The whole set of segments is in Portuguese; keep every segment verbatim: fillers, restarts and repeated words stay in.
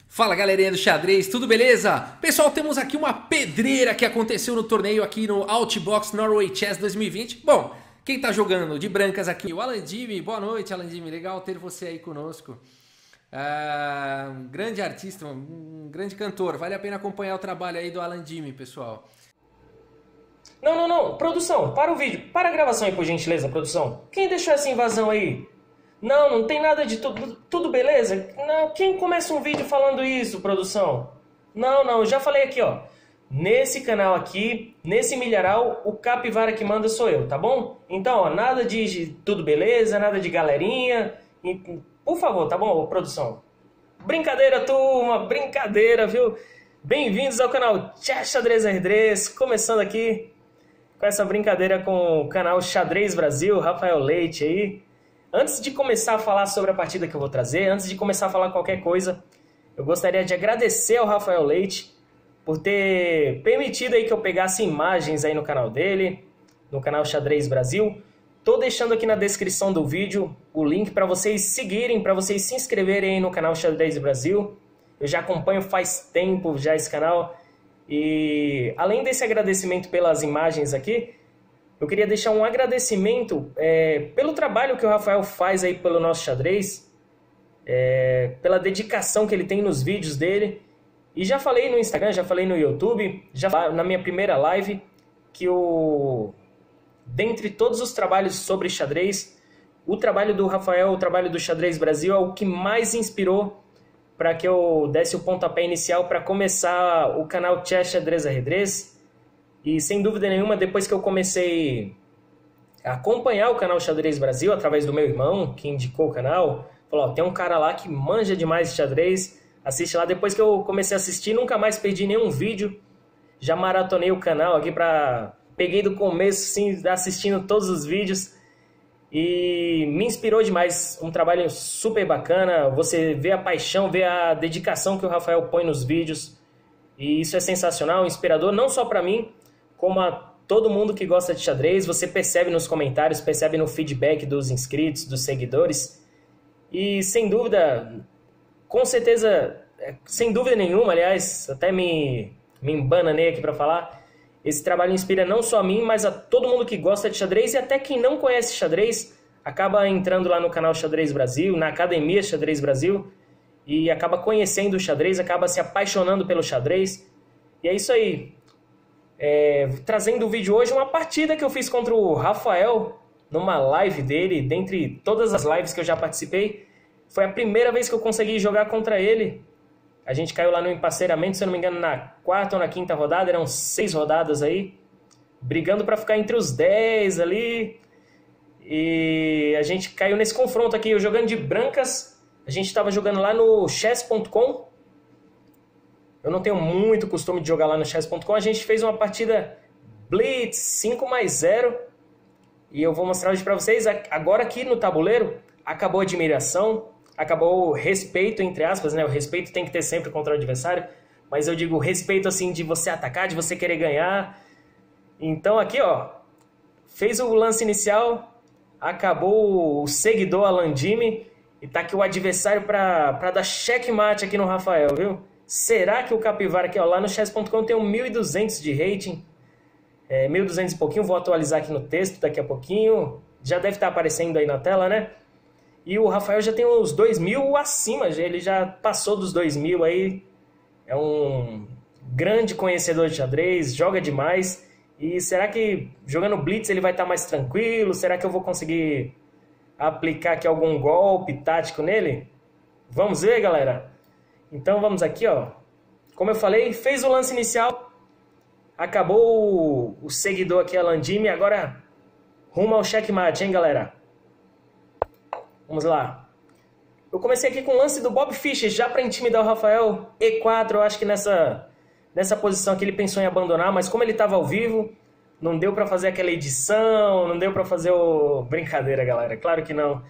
Fala galerinha do xadrez, tudo beleza? Pessoal, temos aqui uma pedreira que aconteceu no torneio aqui no Outbox Norway Chess dois mil e vinte. Bom, quem tá jogando de brancas aqui? O Alan Jimmy. Boa noite, Alan Jimmy. Legal ter você aí conosco. Ah, um grande artista, um grande cantor. Vale a pena acompanhar o trabalho aí do Alan Jimmy, pessoal. Não, não, não. Produção, para o vídeo. Para a gravação aí, por gentileza, produção. Quem deixou essa invasão aí? Não, não tem nada de tudo, tudo beleza? Não, quem começa um vídeo falando isso, produção? Não, não, já falei aqui, ó. Nesse canal aqui, nesse milharal, o capivara que manda sou eu, tá bom? Então, ó, nada de tudo beleza, nada de galerinha. Por favor, tá bom, produção? Brincadeira, turma, brincadeira, viu? Bem-vindos ao canal Chess Xadrez Herdez, começando aqui com essa brincadeira com o canal Xadrez Brasil, Rafael Leite aí. Antes de começar a falar sobre a partida que eu vou trazer, antes de começar a falar qualquer coisa, eu gostaria de agradecer ao Rafael Leite por ter permitido aí que eu pegasse imagens aí no canal dele, no canal Xadrez Brasil. Tô deixando aqui na descrição do vídeo o link para vocês seguirem, para vocês se inscreverem aí no canal Xadrez Brasil. Eu já acompanho faz tempo já esse canal e além desse agradecimento pelas imagens aqui, eu queria deixar um agradecimento é, pelo trabalho que o Rafael faz aí pelo nosso xadrez, é, pela dedicação que ele tem nos vídeos dele. E já falei no Instagram, já falei no YouTube, já na minha primeira live, que o, dentre todos os trabalhos sobre xadrez, o trabalho do Rafael, o trabalho do Xadrez Brasil é o que mais inspirou para que eu desse o pontapé inicial para começar o canal Chess Xadrez Herdez. E sem dúvida nenhuma, depois que eu comecei a acompanhar o canal Xadrez Brasil, através do meu irmão, que indicou o canal, falou, ó, tem um cara lá que manja demais de xadrez, assiste lá. Depois que eu comecei a assistir, nunca mais perdi nenhum vídeo, já maratonei o canal aqui para... Peguei do começo, sim, assistindo todos os vídeos, e me inspirou demais, um trabalho super bacana, você vê a paixão, vê a dedicação que o Rafael põe nos vídeos, e isso é sensacional, inspirador, não só para mim, como a todo mundo que gosta de xadrez. Você percebe nos comentários, percebe no feedback dos inscritos, dos seguidores. E sem dúvida, com certeza, sem dúvida nenhuma, aliás, até me, me embananei aqui para falar, esse trabalho inspira não só a mim, mas a todo mundo que gosta de xadrez e até quem não conhece xadrez, acaba entrando lá no canal Xadrez Brasil, na Academia Xadrez Brasil, e acaba conhecendo o xadrez, acaba se apaixonando pelo xadrez. E é isso aí. É, trazendo o vídeo hoje, uma partida que eu fiz contra o Rafael, numa live dele, dentre todas as lives que eu já participei, foi a primeira vez que eu consegui jogar contra ele. A gente caiu lá no emparceiramento, se eu não me engano, na quarta ou na quinta rodada, eram seis rodadas aí, brigando para ficar entre os dez ali, e a gente caiu nesse confronto aqui, eu jogando de brancas, a gente estava jogando lá no chess ponto com. Eu não tenho muito costume de jogar lá no chess ponto com. A gente fez uma partida Blitz cinco mais zero. E eu vou mostrar hoje para vocês. Agora aqui no tabuleiro, acabou a admiração, acabou o respeito, entre aspas, né? O respeito tem que ter sempre contra o adversário. Mas eu digo respeito assim de você atacar, de você querer ganhar. Então aqui, ó, fez o lance inicial, acabou o seguidor Alan Jimmy. E tá aqui o adversário para dar checkmate aqui no Rafael, viu? Será que o capivara aqui, ó, lá no chess ponto com tem um mil e duzentos de rating, é, mil e duzentos e pouquinho, vou atualizar aqui no texto daqui a pouquinho, já deve estar aparecendo aí na tela, né? E o Rafael já tem uns dois mil acima, ele já passou dos dois mil aí, é um grande conhecedor de xadrez, joga demais, e será que jogando Blitz ele vai estar mais tranquilo? Será que eu vou conseguir aplicar aqui algum golpe tático nele? Vamos ver, galera? Então vamos aqui, ó. Como eu falei, fez o lance inicial, acabou o, o seguidor aqui, Alan Jimmy, agora rumo ao checkmate, hein, galera? Vamos lá. Eu comecei aqui com o lance do Bob Fischer, já para intimidar o Rafael. E quatro, eu acho que nessa, nessa posição aqui ele pensou em abandonar, mas como ele estava ao vivo, não deu para fazer aquela edição, não deu para fazer o... Brincadeira, galera, claro que não.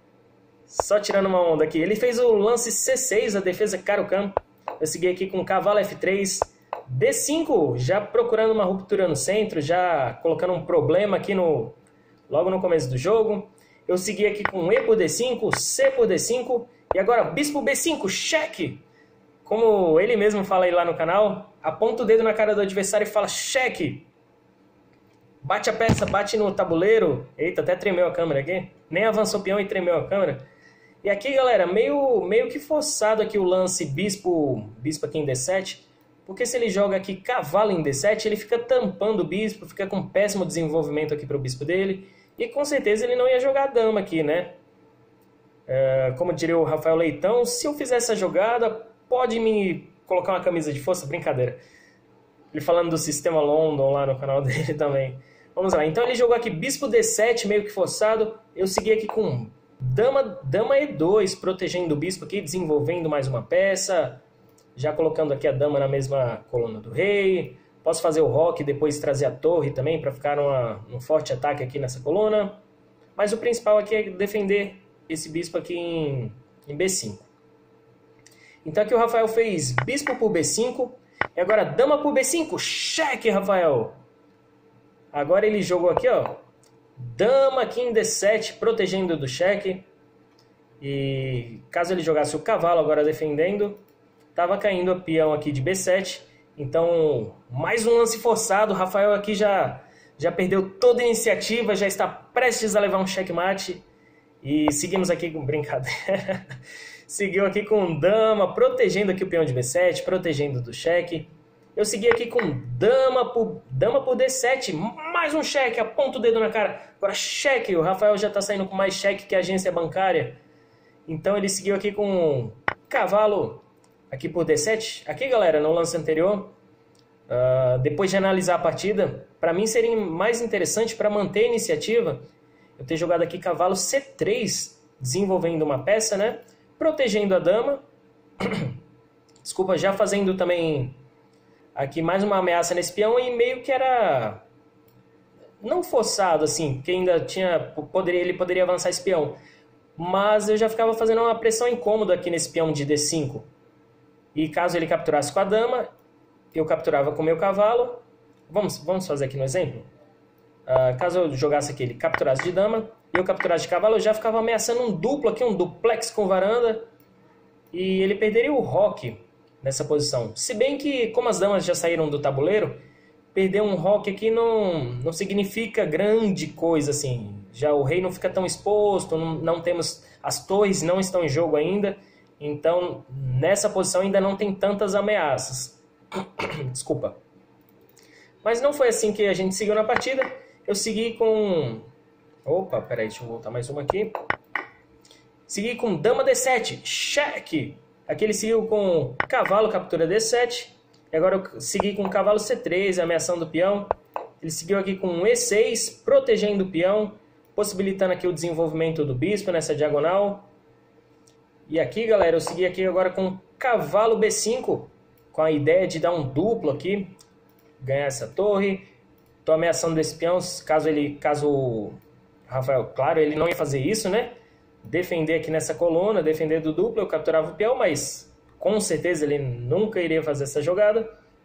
Só tirando uma onda aqui. Ele fez o lance C seis, a defesa caro-campo. Eu segui aqui com cavalo F três, D cinco, já procurando uma ruptura no centro, já colocando um problema aqui no, logo no começo do jogo. Eu segui aqui com E por D cinco, C por D cinco, e agora bispo B cinco, cheque. como ele mesmo fala aí lá no canal, aponta o dedo na cara do adversário e fala cheque. Bate a peça, bate no tabuleiro. Eita, até tremeu a câmera aqui. Nem avançou o peão e tremeu a câmera. E aqui, galera, meio, meio que forçado aqui o lance bispo, bispo aqui em D sete. Porque se ele joga aqui cavalo em D sete, ele fica tampando o bispo, fica com péssimo desenvolvimento aqui para o bispo dele. E com certeza ele não ia jogar dama aqui, né? É, como diria o Rafael Leitão, se eu fizer essa jogada, pode me colocar uma camisa de força? Brincadeira. Ele falando do sistema London lá no canal dele também. Vamos lá, então ele jogou aqui bispo D sete, meio que forçado. Eu segui aqui com dama, dama E dois, protegendo o bispo aqui, desenvolvendo mais uma peça. Já colocando aqui a dama na mesma coluna do rei. Posso fazer o roque e depois trazer a torre também para ficar numa, um forte ataque aqui nessa coluna. Mas o principal aqui é defender esse bispo aqui em, em B cinco. Então aqui o Rafael fez bispo por B cinco. E agora dama por B cinco. Cheque, Rafael! Agora ele jogou aqui, ó. Dama aqui em D sete, protegendo do cheque. E caso ele jogasse o cavalo agora defendendo, tava caindo o peão aqui de B sete. Então, mais um lance forçado. O Rafael aqui já, já perdeu toda a iniciativa, já está prestes a levar um checkmate. E seguimos aqui com brincadeira. Seguiu aqui com dama, protegendo aqui o peão de B sete, protegendo do cheque. Eu segui aqui com dama por, dama por D sete, mais um cheque, aponta o dedo na cara. Agora cheque, o Rafael já está saindo com mais cheque que a agência bancária. Então ele seguiu aqui com cavalo aqui por D sete. Aqui, galera, no lance anterior, uh, depois de analisar a partida, para mim seria mais interessante para manter a iniciativa, eu ter jogado aqui cavalo C três, desenvolvendo uma peça, né? Protegendo a dama. Desculpa, já fazendo também aqui mais uma ameaça nesse peão e meio que era não forçado assim, porque ainda tinha poderia, ele poderia avançar esse peão, mas eu já ficava fazendo uma pressão incômoda aqui nesse peão de D cinco. E caso ele capturasse com a dama, eu capturava com o meu cavalo. Vamos, vamos fazer aqui no exemplo. Uh, caso eu jogasse aqui, ele capturasse de dama e eu capturasse de cavalo, eu já ficava ameaçando um duplo aqui, um duplex com varanda, e ele perderia o roque nessa posição. Se bem que, como as damas já saíram do tabuleiro, perder um roque aqui não, não significa grande coisa, assim. Já o rei não fica tão exposto, não, não temos, as torres não estão em jogo ainda, então nessa posição ainda não tem tantas ameaças. Desculpa. Mas não foi assim que a gente seguiu na partida. Eu segui com... Opa, peraí, deixa eu voltar mais uma aqui. Segui com dama D sete, cheque. Aqui ele seguiu com cavalo, captura D sete. E agora eu segui com cavalo C três, ameaçando o peão. Ele seguiu aqui com E seis, protegendo o peão, possibilitando aqui o desenvolvimento do bispo nessa diagonal. E aqui, galera, eu segui aqui agora com cavalo B cinco, com a ideia de dar um duplo aqui, ganhar essa torre. Estou ameaçando desse peão, caso ele, caso o Rafael, claro, ele não ia fazer isso, né? Defender aqui nessa coluna, defender do duplo, eu capturava o peão, mas com certeza ele nunca iria fazer essa jogada.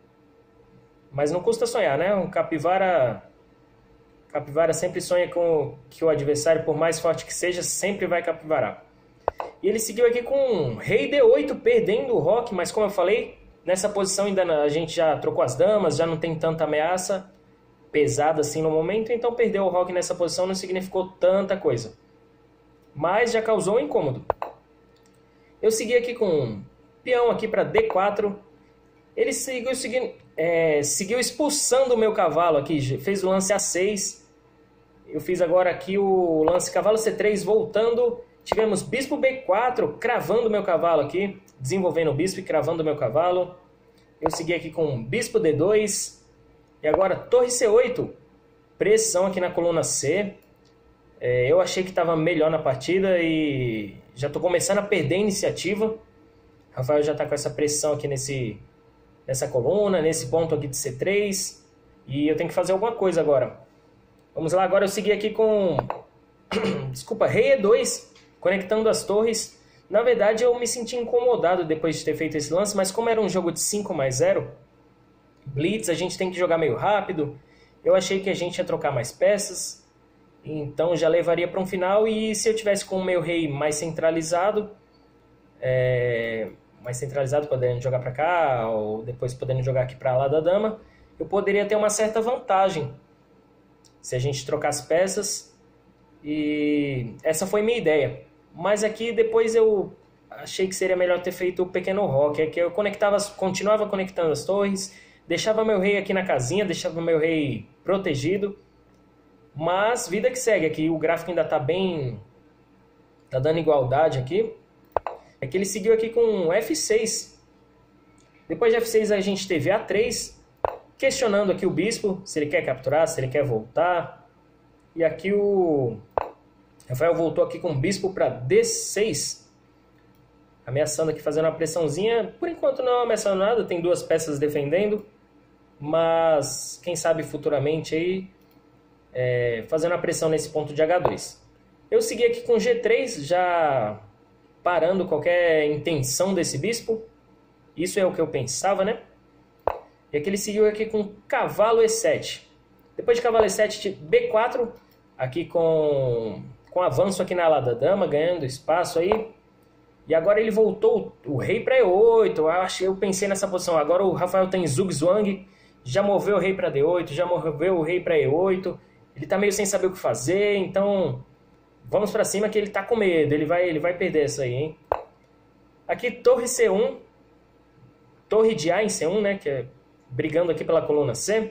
Mas não custa sonhar, né? Um capivara, capivara sempre sonha com que o adversário, por mais forte que seja, sempre vai capivarar. E ele seguiu aqui com rei D oito, perdendo o roque, mas como eu falei, nessa posição ainda a gente já trocou as damas, já não tem tanta ameaça pesada assim no momento, então perder o roque nessa posição não significou tanta coisa. Mas já causou um incômodo. Eu segui aqui com peão aqui para D quatro. Ele seguiu, seguiu, é, seguiu expulsando o meu cavalo aqui, fez o lance A seis. Eu fiz agora aqui o lance cavalo C três voltando. Tivemos bispo B quatro, cravando o meu cavalo aqui, desenvolvendo o bispo e cravando o meu cavalo. Eu segui aqui com bispo D dois. E agora torre C oito, pressão aqui na coluna C. É, eu achei que estava melhor na partida e já estou começando a perder a iniciativa. Rafael já está com essa pressão aqui nesse, nessa coluna, nesse ponto aqui de C três. E eu tenho que fazer alguma coisa agora. Vamos lá, agora eu segui aqui com... Desculpa, rei E dois, conectando as torres. Na verdade eu me senti incomodado depois de ter feito esse lance, mas como era um jogo de cinco mais zero, blitz, a gente tem que jogar meio rápido. Eu achei que a gente ia trocar mais peças, então já levaria para um final. E se eu tivesse com o meu rei mais centralizado, é... mais centralizado, podendo jogar para cá, ou depois podendo jogar aqui para lá da dama, eu poderia ter uma certa vantagem se a gente trocar as peças. E essa foi minha ideia. Mas aqui depois eu achei que seria melhor ter feito o pequeno roque, é que eu conectava, continuava conectando as torres, deixava meu rei aqui na casinha, deixava meu rei protegido. Mas vida que segue, aqui o gráfico ainda está bem, tá dando igualdade aqui. É que ele seguiu aqui com F seis. Depois de F seis a gente teve A três, questionando aqui o bispo, se ele quer capturar, se ele quer voltar. E aqui o Rafael voltou aqui com o bispo para D seis. Ameaçando aqui, fazendo uma pressãozinha. Por enquanto não ameaçando nada, tem duas peças defendendo. Mas quem sabe futuramente aí, é, fazendo a pressão nesse ponto de H dois. Eu segui aqui com G três, já parando qualquer intenção desse bispo. Isso é o que eu pensava, né? E aqui ele seguiu aqui com cavalo E sete. Depois de cavalo E sete, B quatro, aqui com, com avanço aqui na ala da dama, ganhando espaço aí. E agora ele voltou o rei para E oito. Eu, acho, eu pensei nessa posição. Agora o Rafael tem zugzwang, já moveu o rei para D oito, já moveu o rei para E oito. Ele tá meio sem saber o que fazer, então vamos para cima que ele tá com medo. Ele vai, ele vai perder essa aí, hein? Aqui torre C um, torre de A em C um, né? Que é brigando aqui pela coluna C.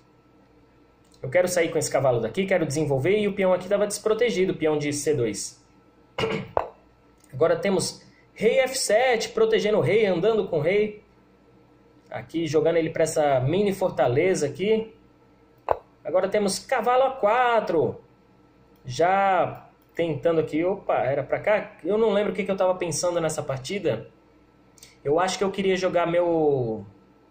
Eu quero sair com esse cavalo daqui, quero desenvolver, e o peão aqui estava desprotegido, o peão de C dois. Agora temos rei F sete, protegendo o rei, andando com o rei. Aqui jogando ele para essa mini fortaleza aqui. Agora temos cavalo A quatro. Já tentando aqui, opa, era para cá? Eu não lembro o que, que eu estava pensando nessa partida. Eu acho que eu queria jogar meu...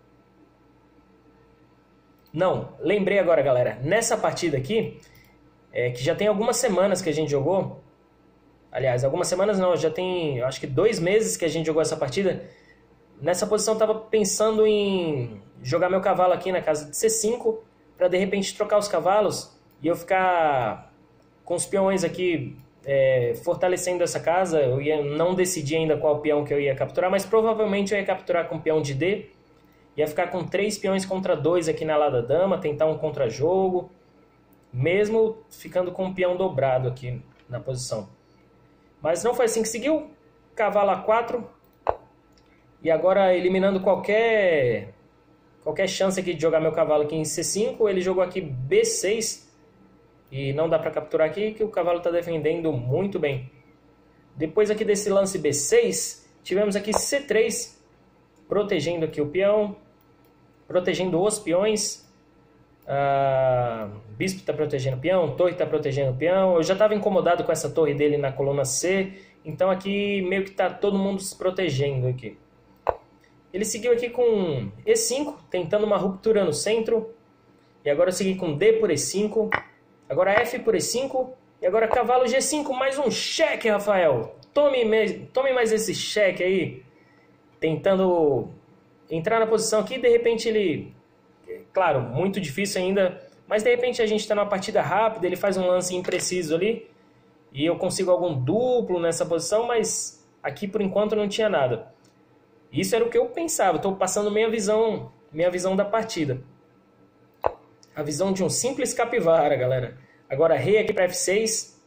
Não, lembrei agora, galera. Nessa partida aqui, é, que já tem algumas semanas que a gente jogou. Aliás, algumas semanas não, já tem, acho que dois meses que a gente jogou essa partida. Nessa posição eu estava pensando em jogar meu cavalo aqui na casa de C cinco, para de repente trocar os cavalos e eu ficar com os peões aqui é, fortalecendo essa casa. Eu ia não decidir ainda qual peão que eu ia capturar, mas provavelmente eu ia capturar com o peão de D. Ia ficar com três peões contra dois aqui na ala da dama, tentar um contra-jogo, mesmo ficando com um peão dobrado aqui na posição. Mas não foi assim que seguiu. Cavalo A quatro. E agora eliminando qualquer, qualquer chance aqui de jogar meu cavalo aqui em C cinco, ele jogou aqui B seis. E não dá para capturar aqui, que o cavalo está defendendo muito bem. Depois aqui desse lance B seis, tivemos aqui C três, protegendo aqui o peão. Protegendo os peões. Ah, bispo está protegendo o peão, torre está protegendo o peão. Eu já estava incomodado com essa torre dele na coluna C, então aqui meio que está todo mundo se protegendo aqui. Ele seguiu aqui com E cinco, tentando uma ruptura no centro. E agora eu segui com D por E cinco. Agora F por E cinco. E agora cavalo G cinco, mais um cheque, Rafael. Tome, tome mais esse cheque aí. Tentando entrar na posição aqui, de repente ele... Claro, muito difícil ainda, mas de repente a gente está numa partida rápida, ele faz um lance impreciso ali, e eu consigo algum duplo nessa posição, mas aqui por enquanto não tinha nada. Isso era o que eu pensava, estou passando minha visão, minha visão da partida. A visão de um simples capivara, galera. Agora rei aqui para F seis.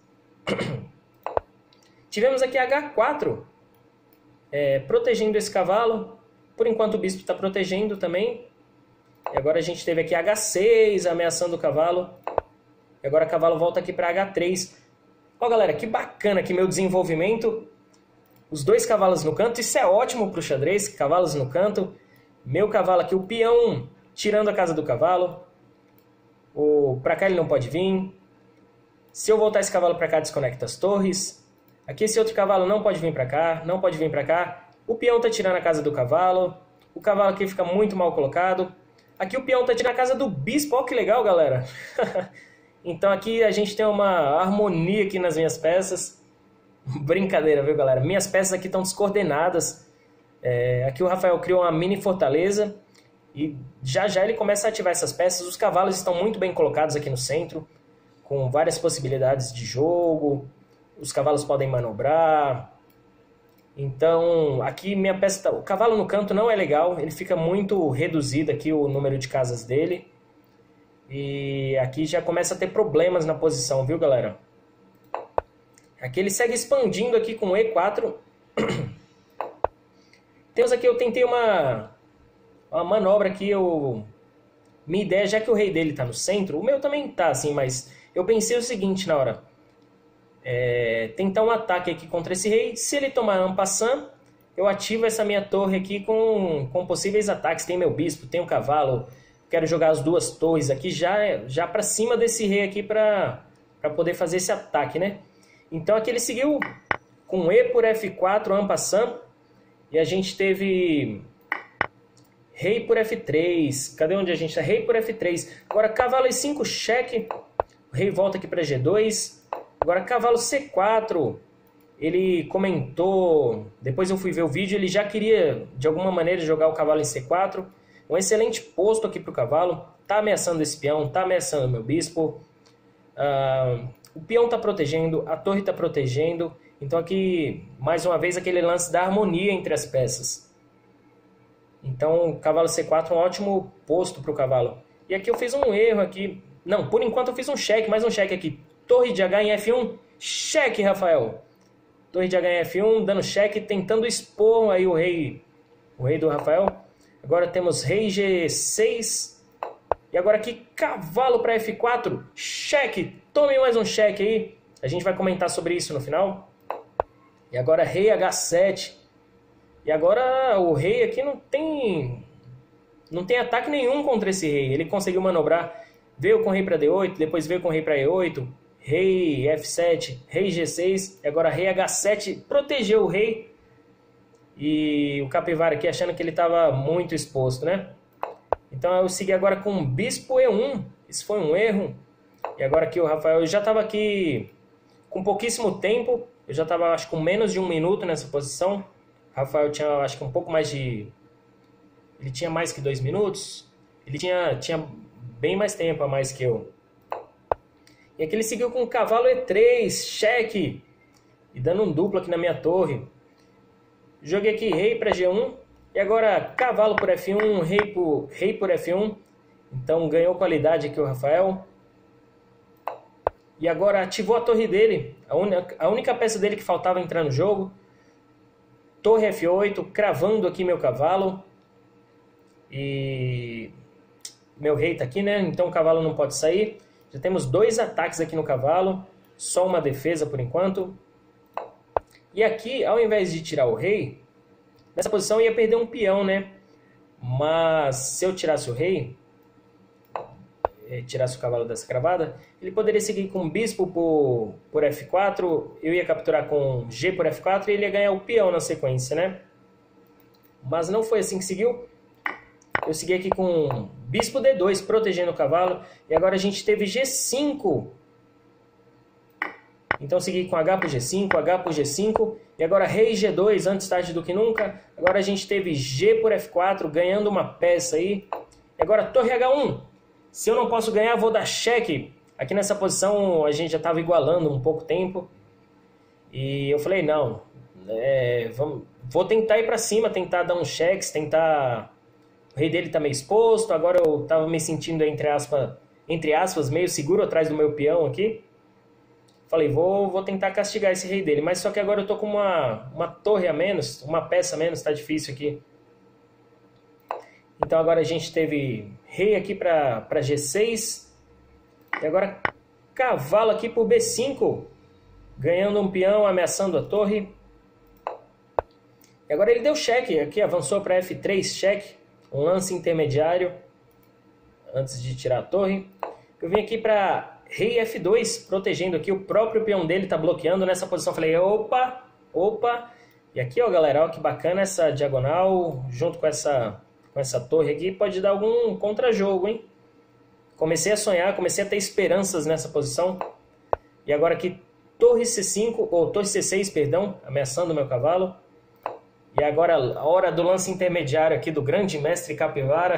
Tivemos aqui H quatro, é, protegendo esse cavalo. Por enquanto o bispo está protegendo também. E agora a gente teve aqui H seis ameaçando o cavalo. E agora o cavalo volta aqui para H três. Ó, galera, que bacana aqui meu desenvolvimento. Os dois cavalos no canto. Isso é ótimo para o xadrez. Cavalos no canto. Meu cavalo aqui, o peão tirando a casa do cavalo. O... Para cá ele não pode vir. Se eu voltar esse cavalo para cá, desconecta as torres. Aqui esse outro cavalo não pode vir para cá. Não pode vir para cá. O peão está tirando a casa do cavalo. O cavalo aqui fica muito mal colocado. Aqui o peão está tirando a casa do bispo. Olha que legal, galera. Então aqui a gente tem uma harmonia aqui nas minhas peças. Brincadeira, viu, galera? Minhas peças aqui estão descoordenadas. É, aqui o Rafael criou uma mini fortaleza. E já já ele começa a ativar essas peças. Os cavalos estão muito bem colocados aqui no centro, com várias possibilidades de jogo. Os cavalos podem manobrar. Então, aqui minha peça... Tá... O cavalo no canto não é legal, ele fica muito reduzido aqui o número de casas dele. E aqui já começa a ter problemas na posição, viu, galera? Aqui ele segue expandindo aqui com o E quatro. Temos aqui, eu tentei uma, uma manobra aqui, eu... Minha ideia, já que o rei dele tá no centro, o meu também tá assim, mas eu pensei o seguinte na hora. É, tentar um ataque aqui contra esse rei. Se ele tomar en passant, eu ativo essa minha torre aqui com, com possíveis ataques. Tem meu bispo, tem o cavalo. Quero jogar as duas torres aqui já, já para cima desse rei aqui para poder fazer esse ataque, né? Então aqui ele seguiu com E por F quatro, en passant. E a gente teve rei por F três. Cadê onde a gente está? Rei por F três. Agora cavalo E cinco, cheque. O rei volta aqui para G dois. Agora cavalo C quatro. Ele comentou, depois eu fui ver o vídeo, ele já queria de alguma maneira jogar o cavalo em C quatro. Um excelente posto aqui para o cavalo. Tá ameaçando esse peão, tá ameaçando o meu bispo. Uh, o peão tá protegendo, a torre tá protegendo. Então aqui, mais uma vez, aquele lance da harmonia entre as peças. Então, cavalo C quatro é um ótimo posto para o cavalo. E aqui eu fiz um erro aqui. Não, por enquanto eu fiz um cheque, mais um cheque aqui. Torre de H em F um, cheque, Rafael. Torre de H em F um, dando cheque, tentando expor aí o rei, o rei do Rafael. Agora temos rei G seis. E agora aqui, cavalo para F quatro, cheque. Tome mais um cheque aí. A gente vai comentar sobre isso no final. E agora rei H sete. E agora o rei aqui não tem... Não tem ataque nenhum contra esse rei. Ele conseguiu manobrar. Veio com rei para D oito, depois veio com rei para E oito. Rei F sete, rei G seis, e agora rei H sete, protegeu o rei. E o capivara aqui achando que ele estava muito exposto, né? Então eu segui agora com bispo E um, isso foi um erro. E agora aqui o Rafael, eu já estava aqui com pouquíssimo tempo, eu já estava acho com menos de um minuto nessa posição. O Rafael tinha acho que um pouco mais de... Ele tinha mais que dois minutos, ele tinha, tinha bem mais tempo a mais que eu. E aqui ele seguiu com o cavalo E três, cheque. E dando um duplo aqui na minha torre. Joguei aqui rei para G um. E agora cavalo por F um, rei por, rei por F um. Então ganhou qualidade aqui o Rafael. E agora ativou a torre dele. A, un... a única peça dele que faltava entrar no jogo. Torre F oito, cravando aqui meu cavalo. E meu rei tá aqui, né? Então o cavalo não pode sair. Já temos dois ataques aqui no cavalo, só uma defesa por enquanto. E aqui, ao invés de tirar o rei, nessa posição eu ia perder um peão, né? Mas se eu tirasse o rei, tirasse o cavalo dessa cravada, ele poderia seguir com bispo por, por F quatro, eu ia capturar com G por F quatro e ele ia ganhar o peão na sequência, né? Mas não foi assim que seguiu. Eu segui aqui com bispo D dois, protegendo o cavalo. E agora a gente teve G cinco. Então eu segui com H por G cinco, H por G cinco. E agora rei G dois, antes tarde do que nunca. Agora a gente teve G por F quatro, ganhando uma peça aí. E agora torre H um. Se eu não posso ganhar, vou dar cheque. Aqui nessa posição a gente já estava igualando um pouco tempo. E eu falei, não. É, vamos, vou tentar ir para cima, tentar dar uns cheques, tentar... O rei dele tá meio exposto, agora eu tava me sentindo, entre aspas, entre aspas, meio seguro atrás do meu peão aqui. Falei, vou, vou tentar castigar esse rei dele, mas só que agora eu tô com uma, uma torre a menos, uma peça a menos, tá difícil aqui. Então agora a gente teve rei aqui para para G seis, e agora cavalo aqui por B cinco, ganhando um peão, ameaçando a torre. E agora ele deu cheque, aqui avançou para F três, cheque. Um lance intermediário antes de tirar a torre. Eu vim aqui para rei F dois, protegendo aqui. O próprio peão dele está bloqueando nessa posição. Falei, opa, opa. E aqui, ó, galera, ó, que bacana essa diagonal junto com essa, com essa torre aqui. Pode dar algum contra-jogo, hein? Comecei a sonhar, comecei a ter esperanças nessa posição. E agora aqui, torre C cinco, ou torre C seis, perdão, ameaçando o meu cavalo. E agora a hora do lance intermediário aqui do grande mestre capivara.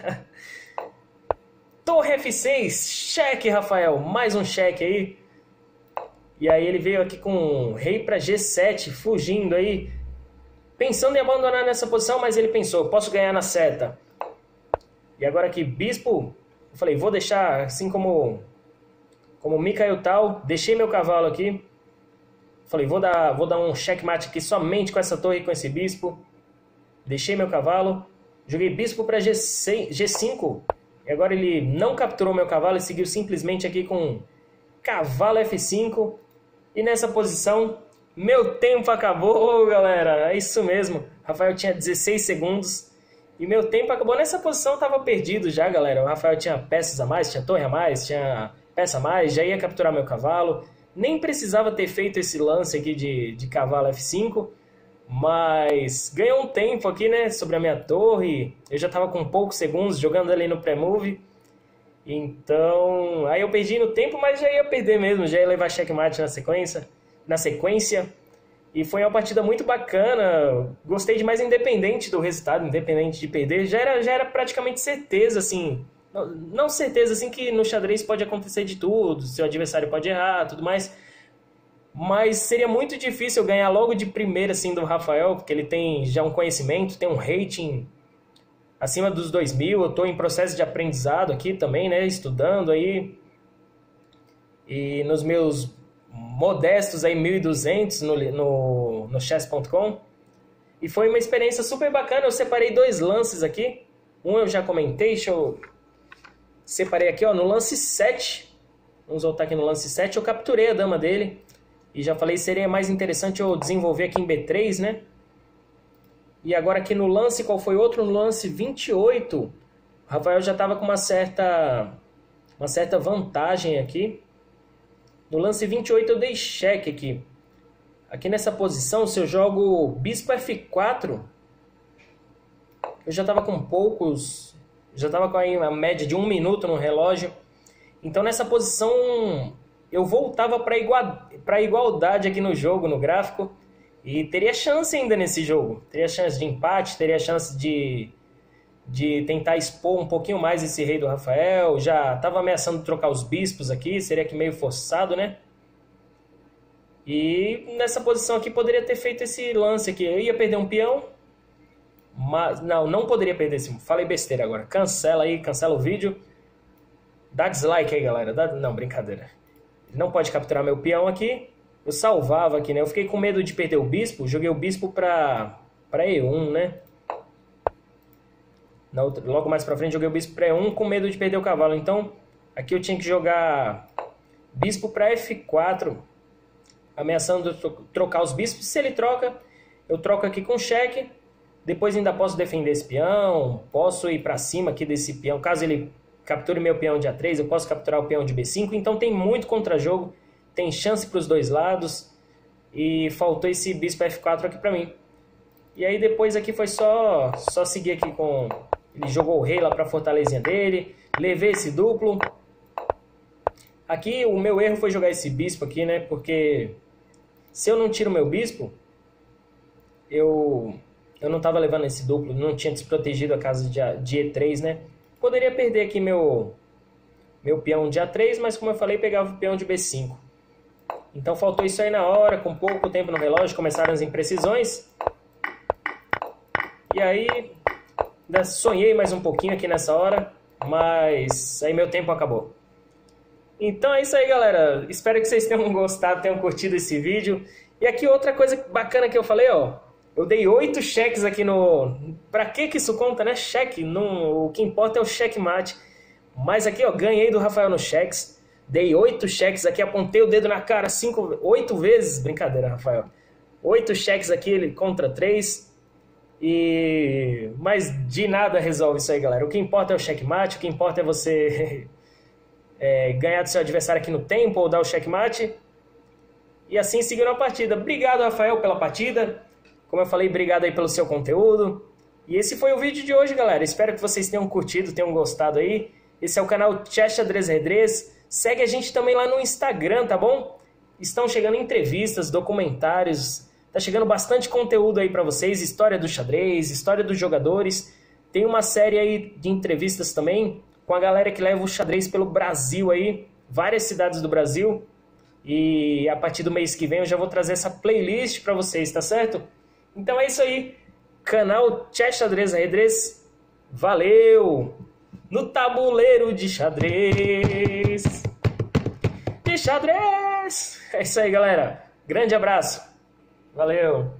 Torre F seis, cheque, Rafael, mais um cheque aí. E aí ele veio aqui com rei para G sete, fugindo aí. pensando em abandonar nessa posição, mas ele pensou, posso ganhar na seta. E agora aqui, bispo, eu falei, vou deixar, assim como, como Mikhail Tal, deixei meu cavalo aqui. Falei, vou dar, vou dar um checkmate aqui somente com essa torre e com esse bispo. Deixei meu cavalo, joguei bispo para G cinco. E agora ele não capturou meu cavalo e seguiu simplesmente aqui com cavalo F cinco. E nessa posição, meu tempo acabou, galera. É isso mesmo. Rafael tinha dezesseis segundos. E meu tempo acabou. Nessa posição eu tava perdido já, galera. O Rafael tinha peças a mais, tinha torre a mais, tinha peça a mais. Já ia capturar meu cavalo. Nem precisava ter feito esse lance aqui de, de cavalo F cinco. Mas ganhou um tempo aqui, né, sobre a minha torre. Eu já tava com poucos segundos jogando ali no pré-move. Então, aí eu perdi no tempo, mas já ia perder mesmo. Já ia levar checkmate na sequência. Na sequência. E foi uma partida muito bacana. Gostei demais, independente do resultado, independente de perder. Já era, já era praticamente certeza, assim. Não, não certeza, assim, que no xadrez pode acontecer de tudo. Seu adversário pode errar, tudo mais. Mas seria muito difícil eu ganhar logo de primeira, assim, do Rafael, porque ele tem já um conhecimento, tem um rating acima dos dois mil. Eu estou em processo de aprendizado aqui também, né? Estudando aí. E nos meus modestos aí mil e duzentos no, no, no chess ponto com. E foi uma experiência super bacana. Eu separei dois lances aqui. Um eu já comentei, deixa eu... Separei aqui, ó, no lance sete. Vamos voltar aqui no lance sete. Eu capturei a dama dele. E já falei, seria mais interessante eu desenvolver aqui em B três, né? E agora aqui no lance, qual foi outro? No lance vinte e oito, o Rafael já estava com uma certa, uma certa vantagem aqui. No lance vinte e oito eu dei cheque aqui. Aqui nessa posição, se eu jogo bispo F quatro, eu já estava com poucos... Já estava com aí uma média de um minuto no relógio. Então nessa posição... eu voltava para igual, para igualdade aqui no jogo, no gráfico, e teria chance ainda nesse jogo. Teria chance de empate, teria chance de, de tentar expor um pouquinho mais esse rei do Rafael. Já estava ameaçando trocar os bispos aqui, seria que meio forçado, né? E nessa posição aqui poderia ter feito esse lance aqui. Eu ia perder um peão, mas não, não poderia perder esse. Falei besteira agora. Cancela aí, cancela o vídeo. Dá dislike aí, galera. Dá... Não, brincadeira. Não pode capturar meu peão aqui. Eu salvava aqui, né? Eu fiquei com medo de perder o bispo. Joguei o bispo para para E um, né? Na outra, logo mais para frente joguei o bispo para E um com medo de perder o cavalo. Então, aqui eu tinha que jogar bispo para F quatro. Ameaçando trocar os bispos. Se ele troca, eu troco aqui com cheque. Depois ainda posso defender esse peão. Posso ir para cima aqui desse peão. Caso ele... capture meu peão de A três, eu posso capturar o peão de B cinco, então tem muito contra-jogo, tem chance para os dois lados, e faltou esse bispo F quatro aqui para mim. E aí depois aqui foi só, só seguir aqui com... Ele jogou o rei lá para a fortalezinha dele, levei esse duplo. Aqui o meu erro foi jogar esse bispo aqui, né, porque se eu não tiro meu bispo, eu, eu não estava levando esse duplo, não tinha desprotegido a casa de, de E três, né. Poderia perder aqui meu, meu peão de A três, mas como eu falei, pegava o peão de B cinco. Então faltou isso aí na hora, com pouco tempo no relógio, começaram as imprecisões. E aí, ainda sonhei mais um pouquinho aqui nessa hora, mas aí meu tempo acabou. Então é isso aí, galera. Espero que vocês tenham gostado, tenham curtido esse vídeo. E aqui outra coisa bacana que eu falei, ó. Eu dei oito cheques aqui no... Pra que que isso conta, né? Cheque. No... O que importa é o checkmate. Mas aqui, ó, ganhei do Rafael no cheques. Dei oito cheques aqui, apontei o dedo na cara cinco... Oito vezes. Brincadeira, Rafael. Oito cheques aqui, ele contra três. E... Mas de nada resolve isso aí, galera. O que importa é o checkmate. O que importa é você é, ganhar do seu adversário aqui no tempo ou dar o checkmate. E assim seguiram a partida. Obrigado, Rafael, pela partida. Como eu falei, obrigado aí pelo seu conteúdo. E esse foi o vídeo de hoje, galera. Espero que vocês tenham curtido, tenham gostado aí. Esse é o canal Chess Xadrez Redrez. Segue a gente também lá no Instagram, tá bom? Estão chegando entrevistas, documentários. Tá chegando bastante conteúdo aí pra vocês. História do xadrez, história dos jogadores. Tem uma série aí de entrevistas também com a galera que leva o xadrez pelo Brasil aí. Várias cidades do Brasil. E a partir do mês que vem eu já vou trazer essa playlist pra vocês, tá certo? Então é isso aí. Canal Chess Xadrez Ajedrez. Valeu! No tabuleiro de xadrez. De xadrez. É isso aí, galera. Grande abraço. Valeu!